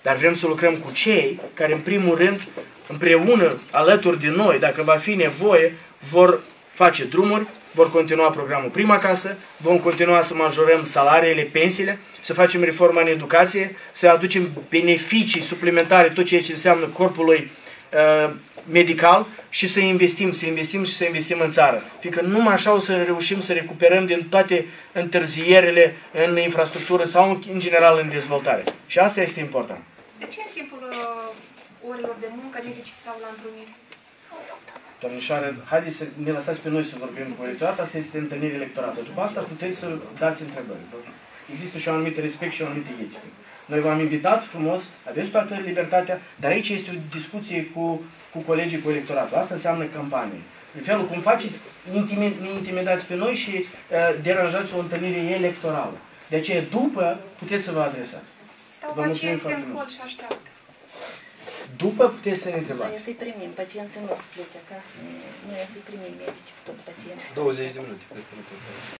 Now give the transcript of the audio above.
dar vrem să lucrăm cu cei care, în primul rând, împreună, alături de noi, dacă va fi nevoie, vor face drumuri, vor continua programul Prima Casă, vom continua să majorăm salariile, pensiile, să facem reforma în educație, să aducem beneficii suplimentare, tot ceea ce înseamnă corpului medical și să investim și să investim în țară. Fiindcă numai așa o să reușim să recuperăm din toate întârzierile în infrastructură sau în general în dezvoltare. Și asta este important. De ce în timpul orelor de muncă medicii stau la întrunire? Doamnișoară, haideți să ne lăsați pe noi să vorbim cu electorat, asta este întâlnire electorată. După asta puteți să dați întrebări. Există și un anumit respect și o anumită etică. Noi v-am invitat frumos, aveți toată libertatea, dar aici este o discuție cu colegii, cu electoratul. Asta înseamnă campanie. În felul cum faceți, ne intimidați pe noi și deranjați o întâlnire electorală. De aceea, după, puteți să vă adresați. Stau pacienții în hol și așteaptă. După puteți să ne întrebați. Noi să-i primim, pacienții nu o să plece acasă, noi să-i primim medici, tot pacienții. 20 de minute, cred că nu.